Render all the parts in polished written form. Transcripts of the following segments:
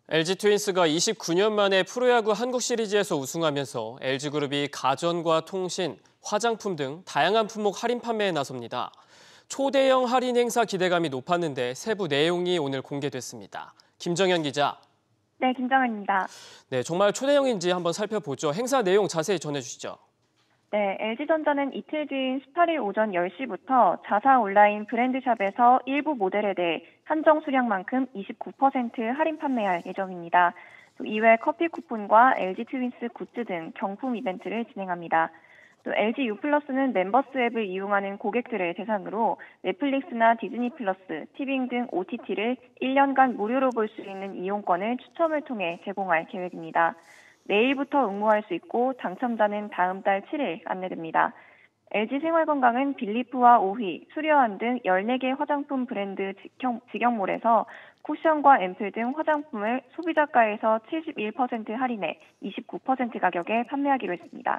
LG 트윈스가 29년 만에 프로야구 한국 시리즈에서 우승하면서 LG그룹이 가전과 통신, 화장품 등 다양한 품목 할인 판매에 나섭니다. 초대형 할인 행사 기대감이 높았는데 세부 내용이 오늘 공개됐습니다. 김정현 기자. 네, 김정은입니다. 네, 정말 초대형인지 한번 살펴보죠. 행사 내용 자세히 전해주시죠. 네, LG전자는 이틀 뒤인 18일 오전 10시부터 자사 온라인 브랜드샵에서 일부 모델에 대해 한정 수량만큼 29% 할인 판매할 예정입니다. 또 이외 커피 쿠폰과 LG 트윈스 굿즈 등 경품 이벤트를 진행합니다. 또 LG U+는 멤버스 앱을 이용하는 고객들을 대상으로 넷플릭스나 디즈니 플러스, 티빙 등 OTT를 1년간 무료로 볼 수 있는 이용권을 추첨을 통해 제공할 계획입니다. 내일부터 응모할 수 있고 당첨자는 다음 달 7일 안내됩니다. LG 생활건강은 빌리프와 오휘, 수려한 등 14개 화장품 브랜드 직영몰에서 쿠션과 앰플 등 화장품을 소비자가에서 71% 할인해 29% 가격에 판매하기로 했습니다.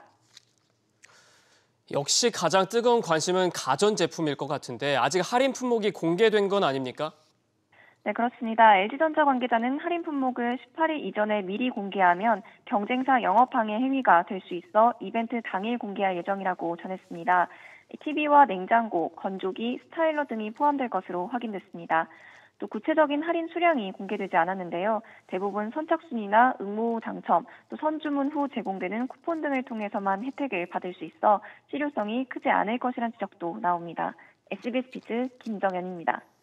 역시 가장 뜨거운 관심은 가전제품일 것 같은데 아직 할인 품목이 공개된 건 아닙니까? 네, 그렇습니다. LG전자 관계자는 할인 품목을 18일 이전에 미리 공개하면 경쟁사 영업방해 행위가 될 수 있어 이벤트 당일 공개할 예정이라고 전했습니다. TV와 냉장고, 건조기, 스타일러 등이 포함될 것으로 확인됐습니다. 또 구체적인 할인 수량이 공개되지 않았는데요. 대부분 선착순이나 응모 후 당첨, 또 선주문 후 제공되는 쿠폰 등을 통해서만 혜택을 받을 수 있어 실효성이 크지 않을 것이란 지적도 나옵니다. SBS 비즈 김정현입니다.